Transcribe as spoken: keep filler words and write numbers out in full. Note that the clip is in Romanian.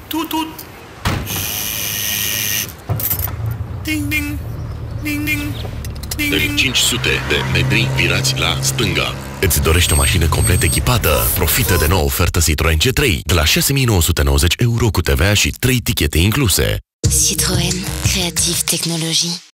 Tut, tut. Ding, ding. Ding, ding. Ding, În ding. cinci sute de metri virați la stânga. Îți dorești o mașină complet echipată? Profită de noua ofertă Citroen C trei de la șase mii nouă sute nouăzeci euro cu T V A și trei tichete incluse. Citroën. Creative Technologie.